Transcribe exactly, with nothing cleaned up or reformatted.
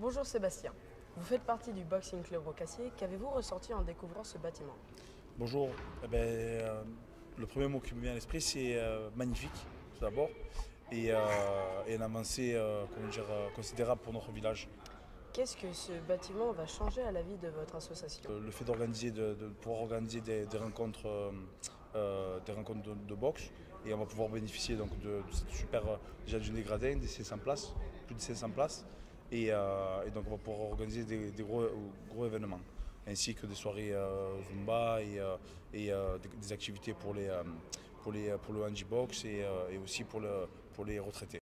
Bonjour Sébastien, vous faites partie du Boxing Club Rocassier. Qu'avez-vous ressenti en découvrant ce bâtiment? Bonjour. Eh ben, euh, le premier mot qui me vient à l'esprit, c'est euh, magnifique, tout d'abord, et, euh, et une avancée euh, comment dire, euh, considérable pour notre village. Qu'est-ce que ce bâtiment va changer à la vie de votre association? Euh, Le fait d'organiser, de, de pouvoir organiser des, des rencontres, euh, euh, des rencontres de, de boxe, et on va pouvoir bénéficier donc de, de cette super, euh, déjà d'une des gradins, des cinq cents places, plus de cinq cents places, et, euh, et donc on va pouvoir organiser des, des gros, gros événements, ainsi que des soirées euh, Zumba et, euh, et euh, des, des activités pour, les, euh, pour, les, pour le handibox et, euh, et aussi pour, le, pour les retraités.